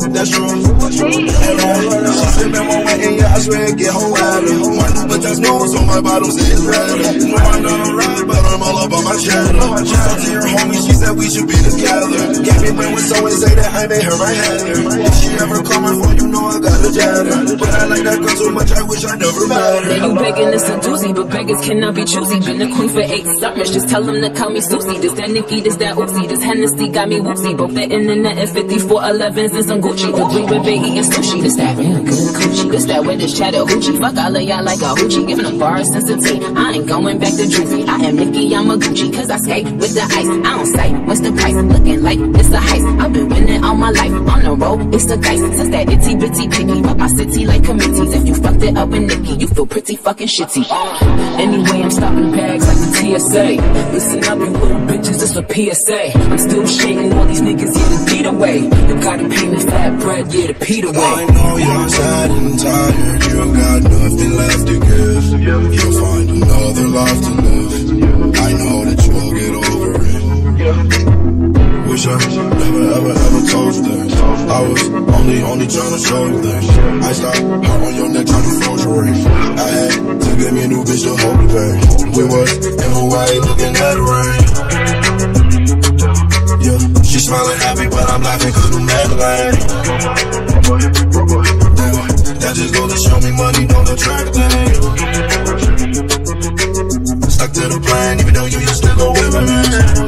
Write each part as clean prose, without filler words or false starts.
That's true. She said, man, won't wait, and yeah, I swear it get whole weather. But that's nose on my bottom, say it's red. No, I'm not alright, but I'm all up on my cheddar. She talked to your homie, she said we should be together. Gave me brain with so and say that I made her my header. If she ever call my phone, you know I got a jetter. But I like that girl so much, I wish I never met her. Now you begging it's a doozy, but beggars cannot be choosy. Been a queen for 8 summers, just tell them to call me Susie. This that Nicki, this that Uzi, this Hennessy got me woozy. Both the internet and 5411s and some Gucci. The green with Biggie and sushi, this that real good coochie. This that with this Chattahoochee. Fuck all of y'all like a hoochie, giving them bars since a teen. I ain't going back to Juicy. I am Nicki, I'm a Gucci, cause I skate with the ice. I don't sight, what's the price? Looking like it's a heist. I've been winning all my life, on the road, it's a dice. Since that itty bitty picky, rock my city like committees. If you fucked it up with Nicki, you feel pretty fucking shitty. Anyway, I'm stopping bags like the TSA. Listen up, you little bitches, it's a PSA. I'm still shading all these niggas, yeah, the beat away. You gotta pay me fat bread, yeah, the Pete away. I know you're sad and tired, you got nothing left to give. You'll find another life to live. I know that you'll get over it. Wish I never ever told you that. I was only trying to show you that. I stopped hard on your neck, trying to froze your ring. I had to get me a new bitch to hold the pain. We was in Hawaii looking at the rain. Yeah, she's smiling happy, but I'm laughing cause we mad lane. That just goes to show me money don't attract things. Stuck to the plan, even though you used to go with me.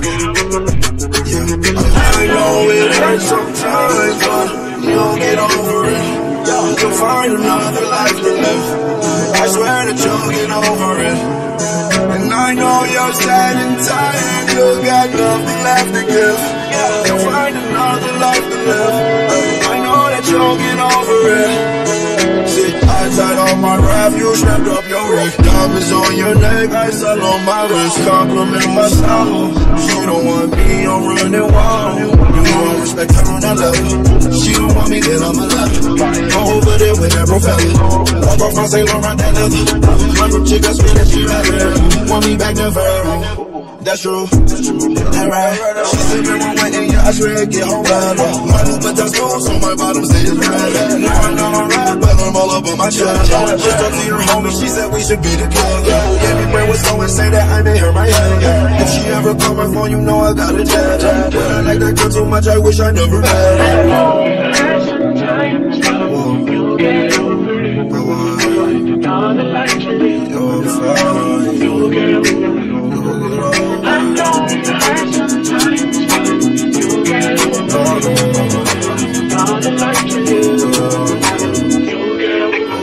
I know it hurts sometimes, but you'll get over it. You'll find another life to live. I swear that you'll get over it. And I know you're sad and tired, you got nothing left to give. You'll find another life to live. I know that you'll get over it. I tied on my rap, you strapped up your wrist. Diamonds on your neck, I sell on my wrist. Compliment my style. She don't want me, I'm running wild. You know I respect her on that level. She don't want me, then I'm a level. Go over there with that professor. Walk off from St. Laurent, that leather. My new chick, I spit that she rather. Want me back to Vert. That's true. That right. She said, man, won't wait, and yeah, I swear it get whole weather. My new but that's nose on my bottom, say it's red. No, I'm not alright, but I'm all up on my chest. Just talked to your homie, she said we should be together. Yeah, me brain was so and say that I made her my head. If she ever call my phone, you know I got a jet. But I like that girl so much, I wish I never met her. I know it hurts sometimes, but you'll get over it. You're gonna like to live. You'll get over it. I know it hurts sometimes, but you'll get over it. You're gonna like to live. You'll get over it.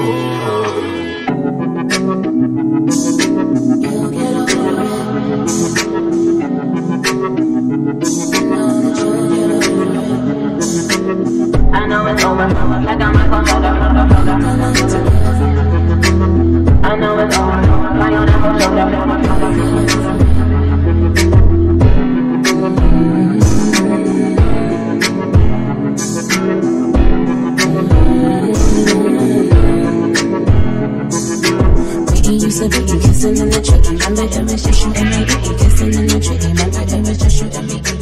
I know it's over, like I'm not gonna I know it's over, like I'm not gonna used to be kissing in the chicken. Remember it was just you and me, kissing in the chicken. Remember it was just you and me.